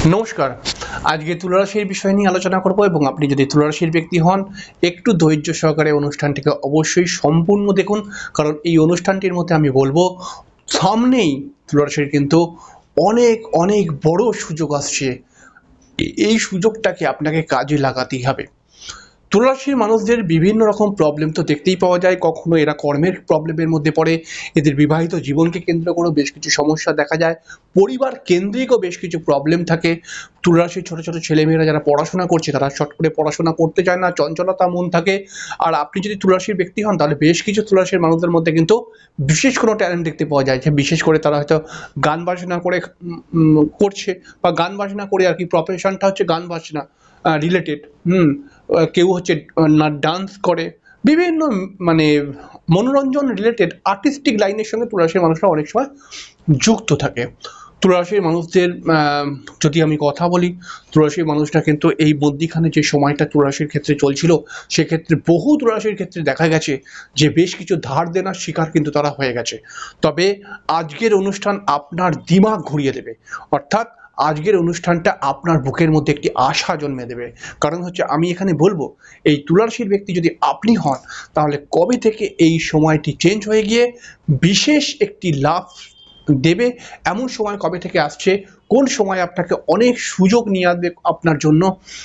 নমস্কার। আজকে তুলা রাশির বিষয় নিয়ে আলোচনা করব এবং আপনি যদি তুলা রাশির ব্যক্তি হন একটু ধৈর্য সহকারে অনুষ্ঠানটিকে অবশ্যই সম্পূর্ণ দেখুন, কারণ এই অনুষ্ঠানটির মধ্যে আমি বলবো সামনেই তুলা রাশির কিন্তু অনেক অনেক বড় সুযোগ আসছে। এই সুযোগটাকে আপনাকে কাজে লাগাতেই হবে। তুলা রাশির মানুষদের বিভিন্ন রকম প্রবলেম তো দেখতেই পাওয়া যায়, কখনো এরা কর্মের প্রবলেমের মধ্যে পড়ে, এদের বিবাহিত জীবনকে কেন্দ্র করেও বেশ কিছু সমস্যা দেখা যায়, পরিবার কেন্দ্রিকও বেশ কিছু প্রবলেম থাকে। তুলা রাশির ছোট ছোট ছেলেমেয়েরা যারা পড়াশোনা করছে তারা শর্ট করে পড়াশোনা করতে চায় না, চঞ্চলতা মন থাকে। আর আপনি যদি তুলা রাশির ব্যক্তি হন তাহলে বেশ কিছু তুলা রাশির মানুষদের মধ্যে কিন্তু বিশেষ কোনো ট্যালেন্ট দেখতে পাওয়া যায়, যে বিশেষ করে তারা হয়তো গান বাজনা করে করছে, বা গান বাজনা করে আর কি প্রফেশনটা হচ্ছে গান বাজনা রিলেটেড। কেউ হচ্ছে না ডান্স করে, বিভিন্ন মানে মনোরঞ্জন রিলেটেড আর্টিস্টিক লাইনের সঙ্গে তুলা রাশির মানুষরা অনেক সময় যুক্ত থাকে। তুলা রাশির মানুষদের যদি আমি কথা বলি, তুলা রাশির মানুষরা কিন্তু এই মধ্যিখানে যে সময়টা তুলা রাশির ক্ষেত্রে চলছিল, সেক্ষেত্রে বহু তুলা রাশির ক্ষেত্রে দেখা গেছে যে বেশ কিছু ধার দেনার শিকার কিন্তু তারা হয়ে গেছে। তবে আজকের অনুষ্ঠান আপনার দিমাগ ঘুরিয়ে দেবে, অর্থাৎ আজকের অনুষ্ঠানটা আপনার বুকের মধ্যে একটি আশা জন্মে দেবে। কারণ হচ্ছে আমি এখানে বলবো, এই তুলা রাশির ব্যক্তি যদি আপনি হন তাহলে কবে থেকে এই সময়টি চেঞ্জ হয়ে গিয়ে বিশেষ একটি লাভ দেবে, এমন সময় কবে থেকে আসছে, কোন সময় আপনাকে অনেক সুযোগ নিয়ে আসবে আপনার জন্য,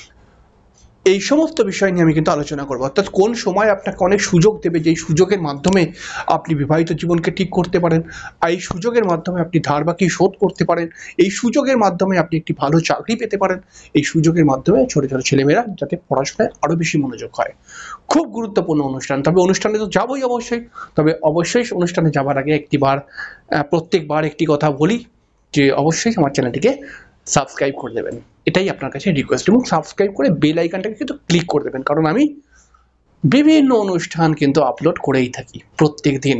এই সমস্ত বিষয় নিয়ে আমি কিন্তু আলোচনা করবো। অর্থাৎ কোন সময় আপনাকে অনেক সুযোগ দেবে, যেই সুযোগের মাধ্যমে আপনি বিবাহিত জীবনকে ঠিক করতে পারেন, এই সুযোগের মাধ্যমে আপনি ধার বাকি শোধ করতে পারেন, এই সুযোগের মাধ্যমে আপনি একটি ভালো চাকরি পেতে পারেন, এই সুযোগের মাধ্যমে ছোট ছোট ছেলেমেয়েরা যাতে পড়াশোনায় আরো বেশি মনোযোগ হয়। খুব গুরুত্বপূর্ণ অনুষ্ঠান। তবে অনুষ্ঠানে তো যাবোই অবশ্যই, তবে অবশ্যই অনুষ্ঠানে যাবার আগে প্রত্যেকবার একটি কথা বলি, যে অবশ্যই আমার চ্যানেলটিকে সাবস্ক্রাইব করে দেবেন, এটাই আপনার কাছে রিকোয়েস্ট, এবং সাবস্ক্রাইব করে বেল আইকনটাকে কিন্তু ক্লিক করে দেবেন, কারণ আমি বিভিন্ন অনুষ্ঠান কিন্তু আপলোড করেই থাকি প্রত্যেক দিন।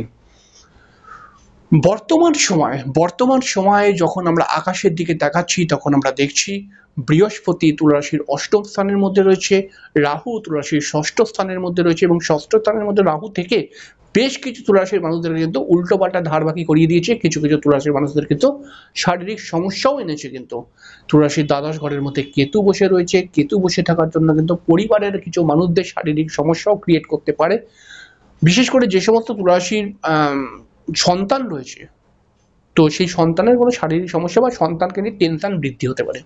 বর্তমান সময়ে যখন আমরা আকাশের দিকে তাকাচ্ছি তখন আমরা দেখছি বৃহস্পতি তুলা রাশির অষ্টম স্থানের মধ্যে রয়েছে, রাহু তুলা রাশির ষষ্ঠ স্থানের মধ্যে রয়েছে, এবং ষষ্ঠ স্থানের মধ্যে রাহু থেকে বেশ কিছু তুলা রাশির মানুষদের কিন্তু উল্টোপাল্টা ধার বাকি করিয়ে দিয়েছে, কিছু কিছু তুলা রাশির মানুষদের কিন্তু শারীরিক সমস্যাও এনেছে। কিন্তু তুলা রাশির দ্বাদশ ঘরের মধ্যে কেতু বসে রয়েছে, কেতু বসে থাকার জন্য কিন্তু পরিবারের কিছু মানুষদের শারীরিক সমস্যাও ক্রিয়েট করতে পারে। বিশেষ করে যে সমস্ত তুলা রাশির সন্তান রয়েছে, তো সেই সন্তানের কোনো শারীরিক সমস্যা বা সন্তানকে নিয়ে টেনশন বৃদ্ধি হতে পারে।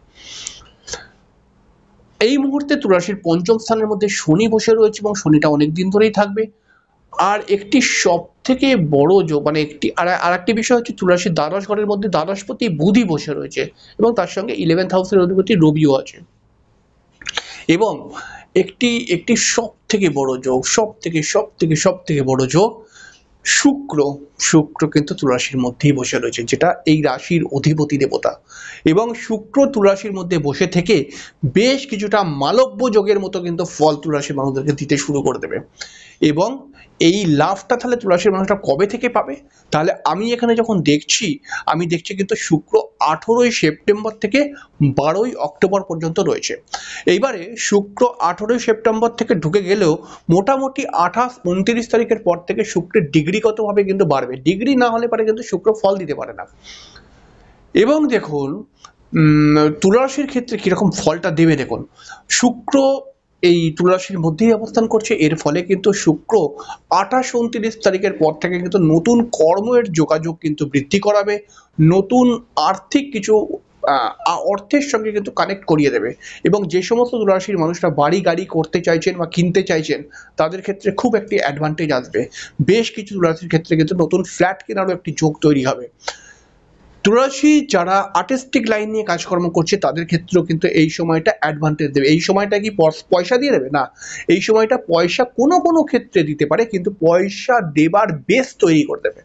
এই মুহূর্তে তুলা রাশির পঞ্চম স্থানের মধ্যে শনি বসে রয়েছে, এবং শনিটা অনেক দিন ধরেই থাকবে। আর একটি সব থেকে বড় যোগ, মানে আর একটি বিষয় হচ্ছে তুলা রাশির দ্বাদশ ঘরের মধ্যে দ্বাদশপতি বুধই বসে রয়েছে, এবং তার সঙ্গে 11th হাউসের অধিপতি রবিও আছে। এবং একটি একটি সব থেকে বড় যোগ, সব থেকে বড় যোগ শুক্র কিন্তু তুলা রাশির মধ্যেই বসে রয়েছে, যেটা এই রাশির অধিপতি দেবতা। এবং শুক্র তুলা রাশির মধ্যে বসে থেকে বেশ কিছুটা মালব্য যোগের মতো কিন্তু ফল তুলা রাশির মানুষদেরকে দিতে শুরু করে দেবে। এবং এই লাভটা তাহলে তুলা রাশির মানুষরা কবে থেকে পাবে? তাহলে আমি এখানে যখন আমি দেখছি কিন্তু শুক্র 18ই সেপ্টেম্বর থেকে 12ই অক্টোবর পর্যন্ত রয়েছে। এইবারে শুক্র 18ই সেপ্টেম্বর থেকে ঢুকে গেলেও মোটামুটি 28-29 তারিখের পর থেকে শুক্রের ডিগ্রিগতভাবে কিন্তু বাড়বে। ডিগ্রি না হলে পারে কিন্তু শুক্র ফল দিতে পারে না। এবং দেখুন তুলা রাশির ক্ষেত্রে কিরকম ফলটা দেবে দেখুন। শুক্র এই তুলা রাশির মধ্যেই অবস্থান করছে, এর ফলে কিন্তু শুক্র 28-29 তারিখের পর থেকে কিন্তু নতুন কর্মের যোগাযোগ কিন্তু বৃদ্ধি করাবে, নতুন আর্থিক কিছু অর্থের সঙ্গে কিন্তু কানেক্ট করিয়ে দেবে। এবং যে সমস্ত তুলা রাশির মানুষরা বাড়ি গাড়ি করতে চাইছেন বা কিনতে চাইছেন তাদের ক্ষেত্রে খুব একটি অ্যাডভান্টেজ আসবে। বেশ কিছু তুলা রাশির ক্ষেত্রে কিন্তু নতুন ফ্ল্যাট কেনারও একটি যোগ তৈরি হবে। তুলা রাশি যারা আর্টিস্টিক লাইন নিয়ে কাজকর্ম করছে তাদের ক্ষেত্রেও কিন্তু এই সময়টা অ্যাডভান্টেজ দেবে। এই সময়টা কি পয়সা দিয়ে দেবে না, এই সময়টা পয়সা কোনো কোনো ক্ষেত্রে দিতে পারে, কিন্তু পয়সা দেবার বেস তৈরি করে দেবে।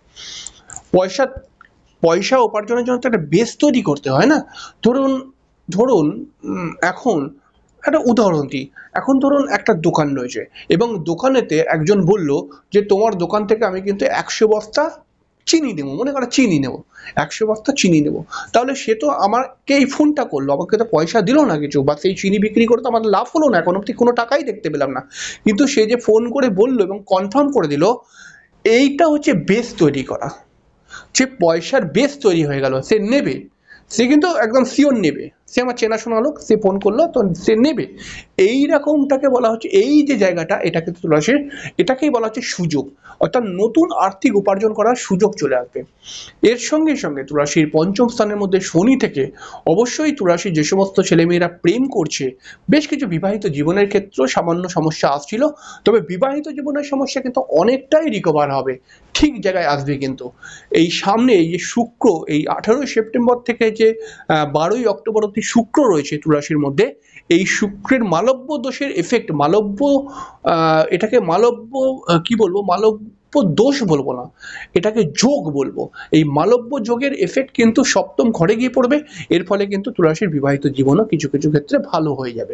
পয়সা উপার্জনের জন্য তো একটা বেস তৈরি করতে হয় না। ধরুন এখন একটা উদাহরণ দিই, এখন ধরুন একটা দোকান রয়েছে, এবং দোকানেতে একজন বলল যে তোমার দোকান থেকে আমি কিন্তু 100 বস্তা চিনি নেবো, মনে করো চিনি নেবো, 100 বস্তা চিনি নেবো। তাহলে সে তো আমাকে এই ফোনটা করলো, আমাকে তো পয়সা দিল না কিছু, বা সেই চিনি বিক্রি করে তো আমার লাভ হলো না, এখন অব্দি কোনো টাকাই দেখতে পেলাম না। কিন্তু সে যে ফোন করে বললো এবং কনফার্ম করে দিল, এইটা হচ্ছে বেস তৈরি করা। যে পয়সার বেস তৈরি হয়ে গেল, সে নেবে, সে কিন্তু একদম শিওর নেবে, সে আমার চেনাশোনা লোক, সে ফোন করলো তো সে নেবে, এই রকমটাকে বলা হচ্ছে, এই যে জায়গাটা এটাকে তুলারাশির, এটাকেই বলা হচ্ছে সুযোগ, অর্থাৎ নতুন আর্থিক উপার্জন করার সুযোগ চলে আসবে। এর সঙ্গে সঙ্গে তুলারাশির পঞ্চম স্থানের মধ্যে শনি থেকে অবশ্যই তুলারাশির যে সমস্ত ছেলেমেয়েরা প্রেম করছে, বেশ কিছু বিবাহিত জীবনের ক্ষেত্রেও সামান্য সমস্যা আসছিল, তবে বিবাহিত জীবনের সমস্যা কিন্তু অনেকটাই রিকভার হবে, ঠিক জায়গায় আসবে। কিন্তু এই সামনে এই যে শুক্র, এই 18ই সেপ্টেম্বর থেকে যে 12ই অক্টোবর অব্দি শুক্র রয়েছে তুলারাশির মধ্যে, এই শুক্রের মালব্য দোষের এফেক্ট, মালব্য এটাকে মালব্য কি বলবো, মালব্য দোষ বলবো না, এটাকে যোগ বলবো। এই মালব্য যোগের এফেক্ট কিন্তু সপ্তম ঘরে গিয়ে পড়বে, এর ফলে কিন্তু তুলারাশির বিবাহিত জীবনও কিছু কিছু ক্ষেত্রে ভালো হয়ে যাবে।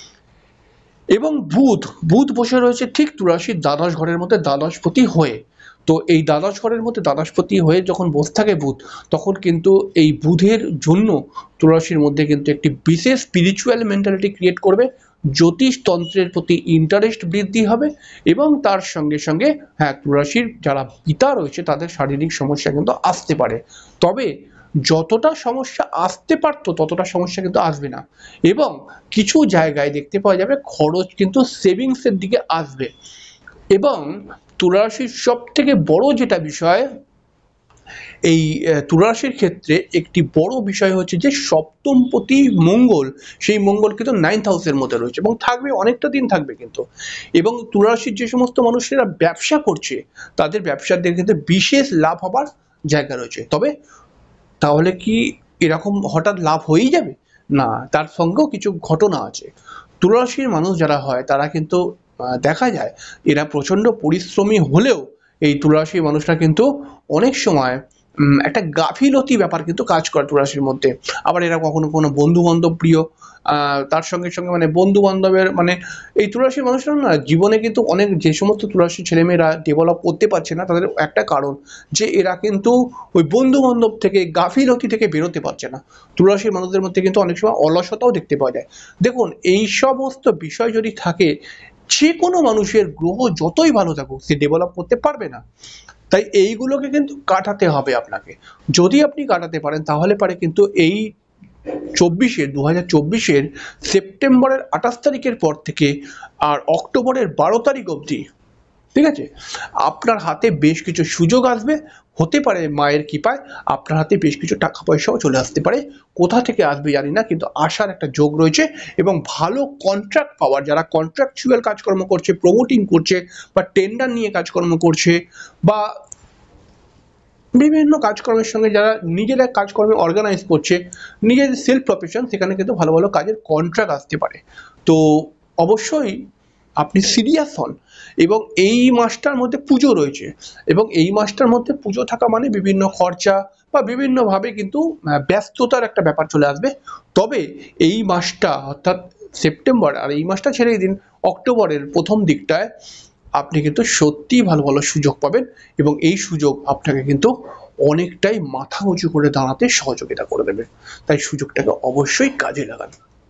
এবং বুধ, বুধ বসে রয়েছে ঠিক তুলারাশির দ্বাদশ ঘরের মধ্যে দ্বাদশপতি হয়ে। তো এই দ্বাদশ ঘরের মধ্যে দ্বাদশপতি হয়ে যখন বসে থাকে বুধ, তখন কিন্তু এই বুধের জন্য তুলারাশির মধ্যে কিন্তু একটি বিশেষ স্পিরিচুয়াল মেন্টালিটি ক্রিয়েট করবে, জ্যোতিষতন্ত্রের প্রতি ইন্টারেস্ট বৃদ্ধি হবে, এবং তার সঙ্গে সঙ্গে হ্যাঁ, তুলারাশির যারা পিতা রয়েছে তাদের শারীরিক সমস্যা কিন্তু আসতে পারে, তবে যতটা সমস্যা আসতে পারতো ততটা সমস্যা কিন্তু আসবে না, এবং কিছু জায়গায় দেখতে পাওয়া যাবে খরচ কিন্তু সেভিংসের দিকে আসবে। এবং তুলারাশির সব থেকে বড় যেটা বিষয়, এই তুলারাশির ক্ষেত্রে একটি বড় বিষয় হচ্ছে যে সপ্তমপতি মঙ্গল, সেই মঙ্গল কিন্তু 9th হাউসের মধ্যে রয়েছে এবং থাকবে অনেকটা দিন থাকবে কিন্তু। এবং তুলারাশির যে সমস্ত মানুষেরা ব্যবসা করছে তাদের ব্যবসার দিকে কিন্তু বিশেষ লাভ হবার জায়গা রয়েছে, তবে তাহলে কি এরকম হঠাৎ লাভ হয়েই যাবে? না, তার সঙ্গেও কিছু ঘটনা আছে। তুলারাশির মানুষ যারা হয় তারা কিন্তু দেখা যায় এরা প্রচণ্ড পরিশ্রমী হলেও এই তুলারাশির মানুষরা কিন্তু অনেক সময় একটা গাফিলতি ব্যাপার কিন্তু কাজ করে তুলারাশির মধ্যে। আবার এরা কখনো কোনো বন্ধু বান্ধব প্রিয়, তার সঙ্গে সঙ্গে মানে বন্ধু বান্ধবের মানে এই তুলারাশির মানুষরা না জীবনে কিন্তু অনেক, যে সমস্ত তুলারাশির ছেলেমেয়েরা ডেভেলপ করতে পারছে না তাদের একটা কারণ যে এরা কিন্তু ওই বন্ধু বান্ধব থেকে গাফিলতি থেকে বেরোতে পারছে না। তুলারাশির মানুষদের মধ্যে কিন্তু অনেক সময় অলসতাও দেখতে পাওয়া যায়। দেখুন, এই সমস্ত বিষয় যদি থাকে, যে কোনো মানুষের গ্রহ যতই ভালো থাকুক সে ডেভেলপ করতে পারবে না। তাই এইগুলোকে কিন্তু কাটাতে হবে আপনাকে। যদি আপনি কাটাতে পারেন তাহলে পারে কিন্তু এই 2024-এর সেপ্টেম্বরের 28 তারিখের পর থেকে আর অক্টোবরের 12 তারিখ অবধি, ঠিক আছে, আপনার হাতে বেশ কিছু সুযোগ আসবে। হতে পারে মায়ের কৃপায় আপনার হাতে বেশ কিছু টাকা পয়সাও চলে আসতে পারে, কোথা থেকে আসবে জানি না, কিন্তু আসার একটা যোগ রয়েছে। এবং ভালো কন্ট্রাক্ট পাওয়ার, যারা কন্ট্রাকচুয়াল কাজকর্ম করছে, প্রমোটিং করছে বা টেন্ডার নিয়ে কাজকর্ম করছে, বা বিভিন্ন কাজকর্মের সঙ্গে যারা নিজেরা কাজকর্মে অর্গানাইজ করছে, নিজেদের সেলফ প্রফেশন, সেখানে কিন্তু ভালো ভালো কাজের কন্ট্রাক্ট আসতে পারে। তো অবশ্যই আপনি সিরিয়াস হন। এবং এই মাসটার মধ্যে পুজো রয়েছে, এবং এই মাসটার মধ্যে পুজো থাকা মানে বিভিন্ন খরচা বা বিভিন্নভাবে কিন্তু ব্যস্ততার একটা ব্যাপার চলে আসবে। তবে এই মাসটা অর্থাৎ সেপ্টেম্বর, আর এই মাসটা ছেড়েই দিন, অক্টোবরের প্রথম দিকটায় আপনি কিন্তু সত্যিই ভালো ভালো সুযোগ পাবেন, এবং এই সুযোগ আপনাকে কিন্তু অনেকটাই মাথা উঁচু করে দাঁড়াতে সহযোগিতা করে দেবে। তাই সুযোগটাকে অবশ্যই কাজে লাগান।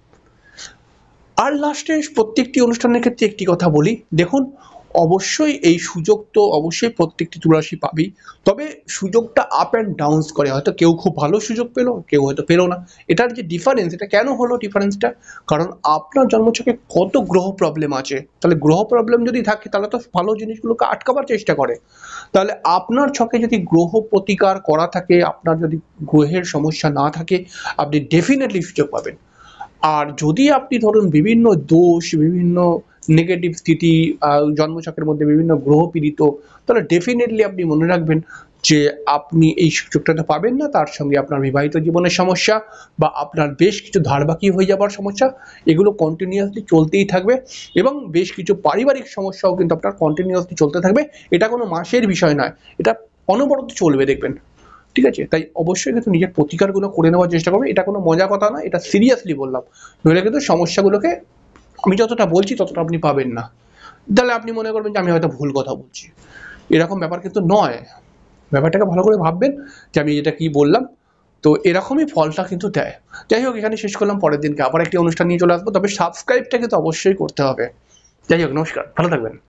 আর লাস্টে প্রত্যেকটি অনুষ্ঠানের ক্ষেত্রে একটি কথা বলি, দেখুন অবশ্যই এই সুযোগ তো অবশ্যই প্রত্যেকটি তুলারাশি পাবেই, তবে সুযোগটা আপ অ্যান্ড ডাউনস করে, হয়তো কেউ খুব ভালো সুযোগ পেলো, কেউ হয়তো পেলো না। এটার যে ডিফারেন্স, এটা কেন হলো ডিফারেন্সটা, কারণ আপনার জন্মছকে কত গ্রহ প্রবলেম আছে, তাহলে গ্রহ প্রবলেম যদি থাকে তাহলে তো ভালো জিনিসগুলোকে আটকাবার চেষ্টা করে। তাহলে আপনার ছকে যদি গ্রহ প্রতিকার করা থাকে, আপনার যদি গ্রহের সমস্যা না থাকে, আপনি ডেফিনেটলি সুযোগ পাবেন। আর যদি আপনি ধরুন বিভিন্ন দোষ, বিভিন্ন নেগেটিভ স্থিতি, জন্মছকের মধ্যে বিভিন্ন গ্রহ পীড়িত, তাহলে ডেফিনেটলি আপনি মনে রাখবেন যে আপনি এই সুযোগটা তো পাবেন না। তার সঙ্গে আপনার বিবাহিত জীবনের সমস্যা বা আপনার বেশ কিছু ধার বাকি হয়ে যাবার সমস্যা, এগুলো কন্টিনিউয়াসলি চলতেই থাকবে। এবং বেশ কিছু পারিবারিক সমস্যাও কিন্তু আপনার কন্টিনিউয়াসলি চলতে থাকবে। এটা কোনো মাসের বিষয় নয়, এটা অনবরত চলবে দেখবেন, ঠিক আছে। তাই অবশ্যই কিন্তু নিজের প্রতিকারগুলো করে নেওয়ার চেষ্টা করবে, এটা কোনো মজা কথা না, এটা সিরিয়াসলি বললাম। নইলে কিন্তু সমস্যাগুলোকে আমি যতটা বলছি ততটা আপনি পাবেন না, তাহলে আপনি মনে করবেন যে আমি হয়তো ভুল কথা বলছি। এরকম ব্যাপার কিন্তু নয়, ব্যাপারটাকে ভালো করে ভাববেন যে আমি এটা কি বললাম। তো এরকমই ফলটা কিন্তু দেয়। যাই হোক, এখানে শেষ করলাম, পরের দিনকে আবার একটি অনুষ্ঠান নিয়ে চলে আসবো, তবে সাবস্ক্রাইবটা কিন্তু অবশ্যই করতে হবে। যাই হোক, নমস্কার, ভালো থাকবেন।